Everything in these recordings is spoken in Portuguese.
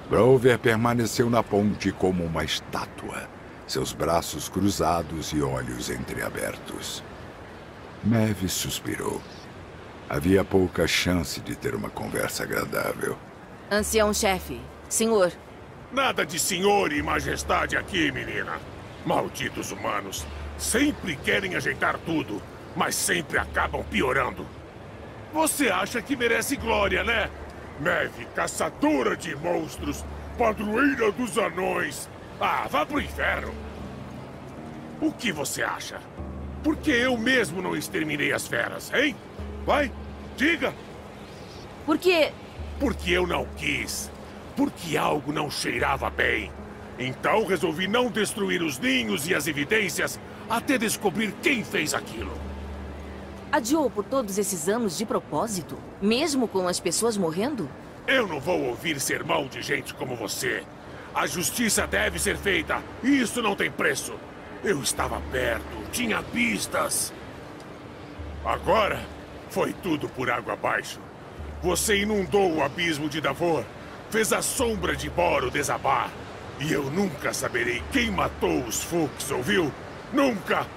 Grover permaneceu na ponte como uma estátua, seus braços cruzados e olhos entreabertos. Maeve suspirou. Havia pouca chance de ter uma conversa agradável. Ancião-chefe, senhor. Nada de senhor e majestade aqui, menina. Malditos humanos. Sempre querem ajeitar tudo, mas sempre acabam piorando. Você acha que merece glória, né? Maeve, caçadora de monstros, padroeira dos anões. Ah, vá pro inferno. O que você acha? Por que eu mesmo não exterminei as feras, hein? Vai, diga. Por quê? Porque eu não quis. Porque algo não cheirava bem. Então resolvi não destruir os ninhos e as evidências até descobrir quem fez aquilo. Adiou por todos esses anos de propósito? Mesmo com as pessoas morrendo? Eu não vou ouvir sermão de gente como você. A justiça deve ser feita, e isso não tem preço. Eu estava perto, tinha pistas. Agora, foi tudo por água abaixo. Você inundou o abismo de Davor, fez a sombra de Boro desabar. E eu nunca saberei quem matou os Fuchs, ouviu? Nunca!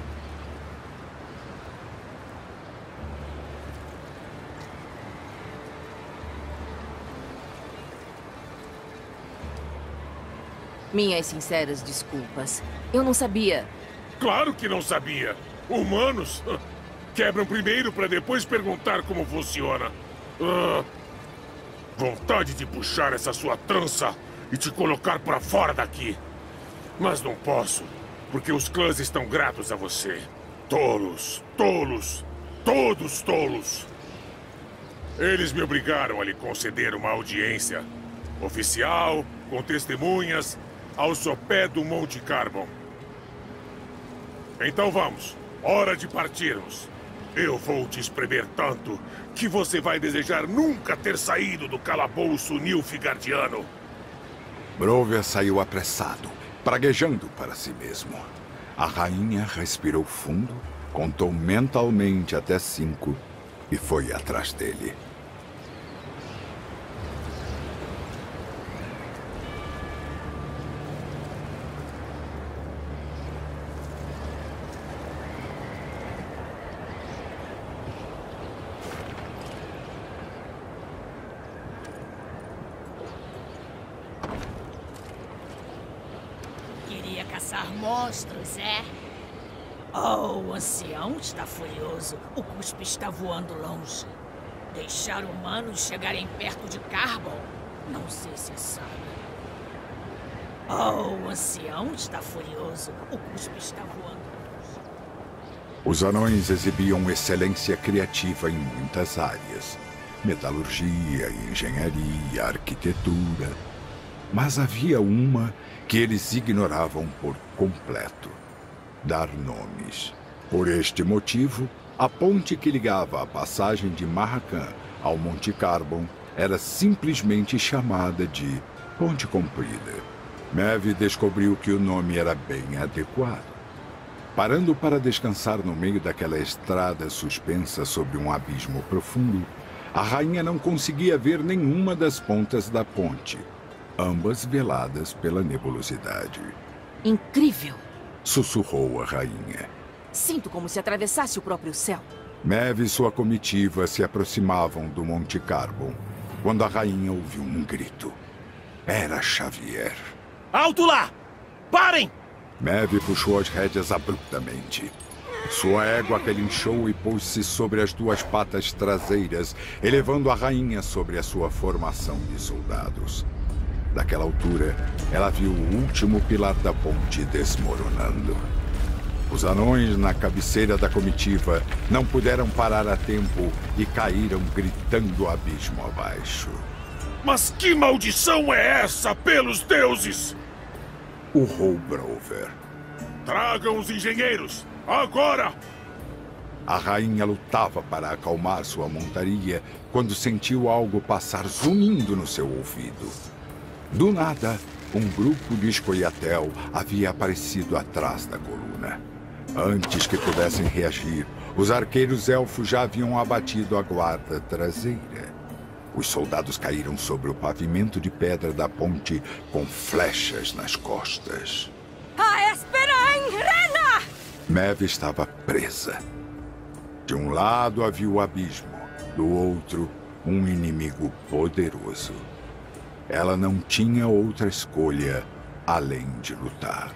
Minhas sinceras desculpas. Eu não sabia. Claro que não sabia. Humanos quebram primeiro para depois perguntar como funciona. Vontade de puxar essa sua trança e te colocar para fora daqui. Mas não posso, porque os clãs estão gratos a você. Tolos, tolos, todos tolos. Eles me obrigaram a lhe conceder uma audiência oficial, com testemunhas, ao sopé do Monte Carbon. Então vamos, hora de partirmos. Eu vou te espremer tanto que você vai desejar nunca ter saído do calabouço nilfgaardiano. Grover saiu apressado, praguejando para si mesmo. A rainha respirou fundo, contou mentalmente até 5 e foi atrás dele. Queria caçar monstros, é? Oh, o ancião está furioso. O cuspe está voando longe. Deixar humanos chegarem perto de Carbon? Não sei se sabe. Oh, o ancião está furioso. O cuspe está voando longe. Os anões exibiam excelência criativa em muitas áreas. Metalurgia, engenharia, arquitetura. Mas havia uma que eles ignoravam por completo: dar nomes. Por este motivo, a ponte que ligava a passagem de Marracan ao Monte Carbon era simplesmente chamada de Ponte Comprida. Maeve descobriu que o nome era bem adequado. Parando para descansar no meio daquela estrada suspensa sobre um abismo profundo, a rainha não conseguia ver nenhuma das pontas da ponte, ambas veladas pela nebulosidade. Incrível! Sussurrou a rainha. Sinto como se atravessasse o próprio céu. Maeve e sua comitiva se aproximavam do Monte Carbon, quando a rainha ouviu um grito. Era Xavier. Alto lá! Parem! Maeve puxou as rédeas abruptamente. Sua égua relinchou e pôs-se sobre as 2 patas traseiras, elevando a rainha sobre a sua formação de soldados. Daquela altura, ela viu o último pilar da ponte desmoronando. Os anões na cabeceira da comitiva não puderam parar a tempo e caíram gritando abismo abaixo. Mas que maldição é essa, pelos deuses? Urrou Grover. Tragam os engenheiros, agora! A rainha lutava para acalmar sua montaria quando sentiu algo passar zunindo no seu ouvido. Do nada, um grupo de Scoia'tael havia aparecido atrás da coluna. Antes que pudessem reagir, os arqueiros elfos já haviam abatido a guarda traseira. Os soldados caíram sobre o pavimento de pedra da ponte com flechas nas costas. Maeve estava presa. De um lado havia o abismo, do outro, um inimigo poderoso. Ela não tinha outra escolha além de lutar.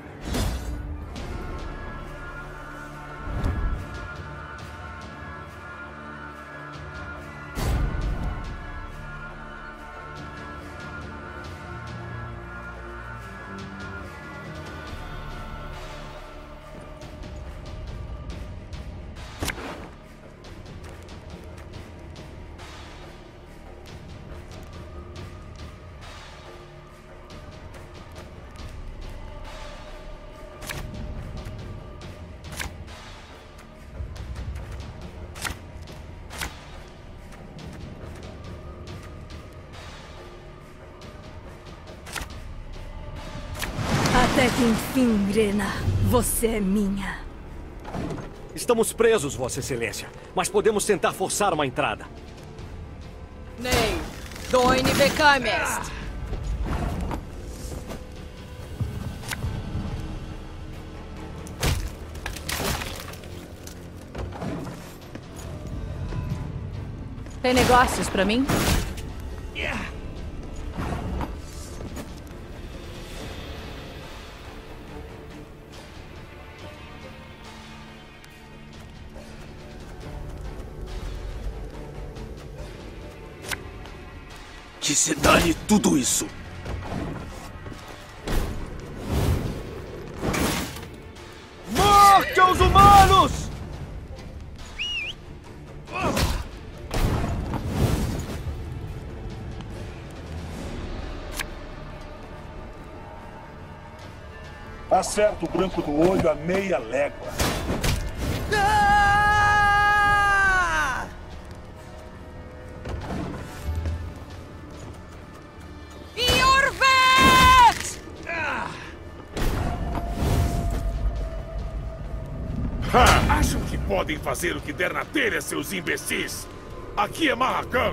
Até que enfim, Rena, você é minha. Estamos presos, Vossa Excelência, mas podemos tentar forçar uma entrada. Nee, doine bekamest. Tem negócios pra mim? Que se dane tudo isso! Morte aos humanos! Acerta o branco do olho a meia légua. Acham que podem fazer o que der na telha, seus imbecis? Aqui é Marracan.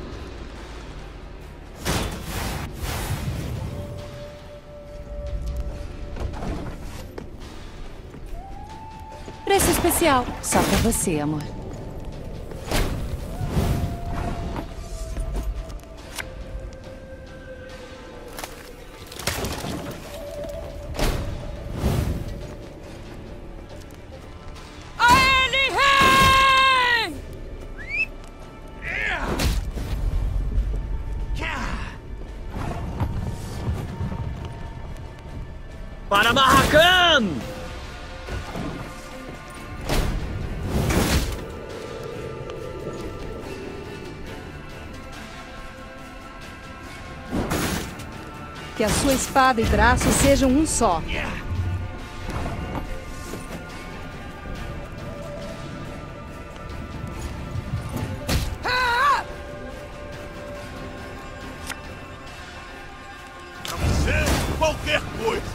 Preço especial. Só pra você, amor. Para Marracan! Que a sua espada e braço sejam um só. Qualquer coisa.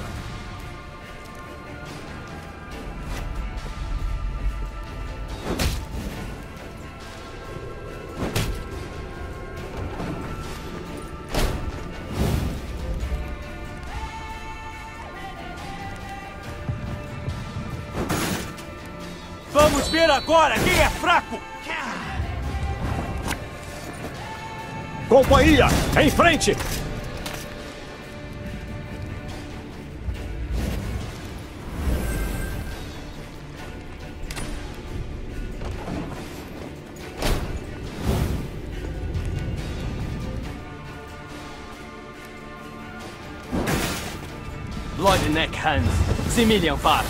Vamos ver agora quem é fraco! Companhia, em frente! Lord Neckhand, Similian Var.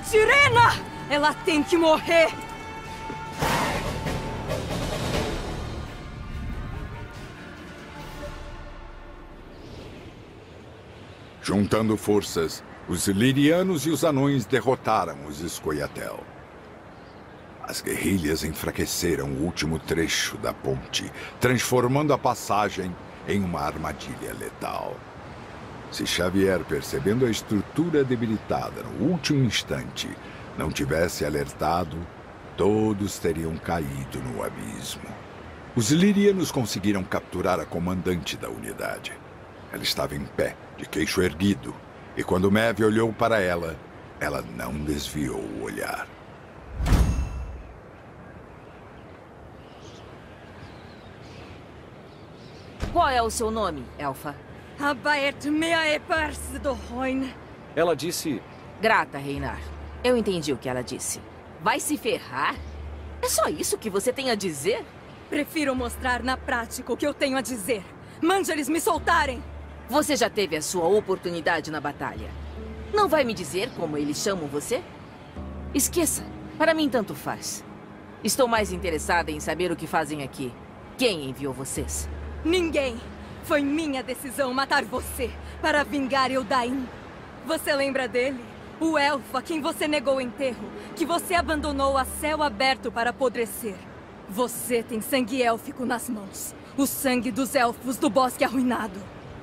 Tirena! Ela tem que morrer! Juntando forças, os Lirianos e os anões derrotaram os Scoia'tael. As guerrilhas enfraqueceram o último trecho da ponte, transformando a passagem em uma armadilha letal. Se Xavier, percebendo a estrutura debilitada no último instante, não tivesse alertado, todos teriam caído no abismo. Os Lirianos conseguiram capturar a comandante da unidade. Ela estava em pé, de queixo erguido, e quando Maeve olhou para ela, ela não desviou o olhar. Qual é o seu nome, Elfa? Abaert mea pars do Hoin. Ela disse... Grata, Reinar. Eu entendi o que ela disse. Vai se ferrar? É só isso que você tem a dizer? Prefiro mostrar na prática o que eu tenho a dizer. Mande eles me soltarem! Você já teve a sua oportunidade na batalha. Não vai me dizer como eles chamam você? Esqueça. Para mim, tanto faz. Estou mais interessada em saber o que fazem aqui. Quem enviou vocês? Ninguém. Foi minha decisão matar você para vingar Eldain. Você lembra dele? O elfo a quem você negou o enterro, que você abandonou a céu aberto para apodrecer. Você tem sangue élfico nas mãos. O sangue dos elfos do Bosque Arruinado.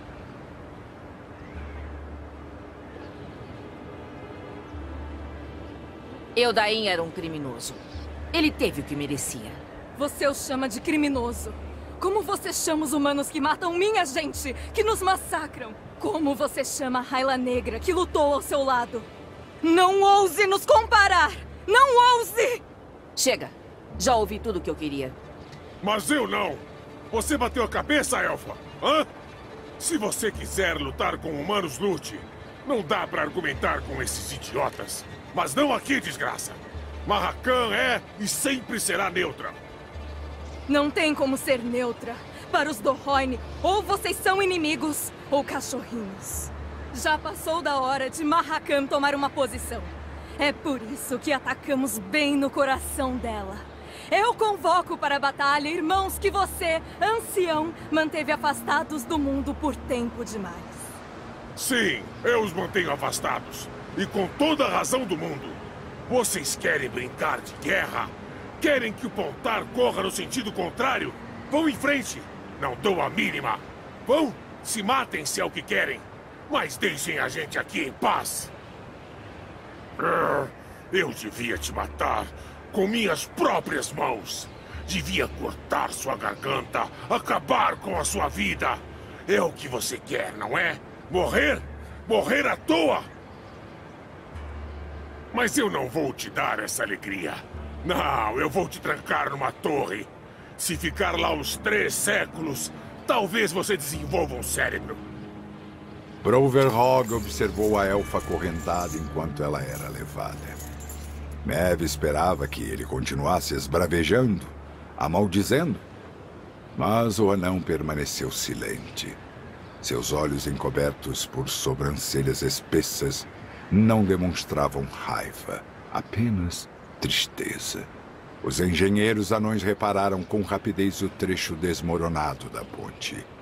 Eldain era um criminoso. Ele teve o que merecia. Você o chama de criminoso. Como você chama os humanos que matam minha gente, que nos massacram? Como você chama a Raila Negra, que lutou ao seu lado? Não ouse nos comparar! Não ouse! Chega. Já ouvi tudo o que eu queria. Mas eu não! Você bateu a cabeça, Elfa? Hã? Se você quiser lutar com humanos, lute. Não dá pra argumentar com esses idiotas. Mas não aqui, desgraça. Marracan é e sempre será neutra. Não tem como ser neutra. Para os Dohoin, ou vocês são inimigos, ou cachorrinhos. Já passou da hora de Marracan tomar uma posição. É por isso que atacamos bem no coração dela. Eu convoco para a batalha irmãos que você, ancião, manteve afastados do mundo por tempo demais. Sim, eu os mantenho afastados. E com toda a razão do mundo. Vocês querem brincar de guerra? Querem que o Pontar corra no sentido contrário? Vão em frente. Não dou a mínima. Vão, se matem se é o que querem. Mas deixem a gente aqui em paz. Eu devia te matar com minhas próprias mãos. Devia cortar sua garganta, acabar com a sua vida. É o que você quer, não é? Morrer? Morrer à toa? Mas eu não vou te dar essa alegria. Não, eu vou te trancar numa torre. Se ficar lá uns 3 séculos, talvez você desenvolva um cérebro. Broverhog observou a elfa acorrentada enquanto ela era levada. Maeve esperava que ele continuasse esbravejando, a maldizendo. Mas o anão permaneceu silente. Seus olhos encobertos por sobrancelhas espessas não demonstravam raiva, apenas tristeza. Os engenheiros anões repararam com rapidez o trecho desmoronado da ponte.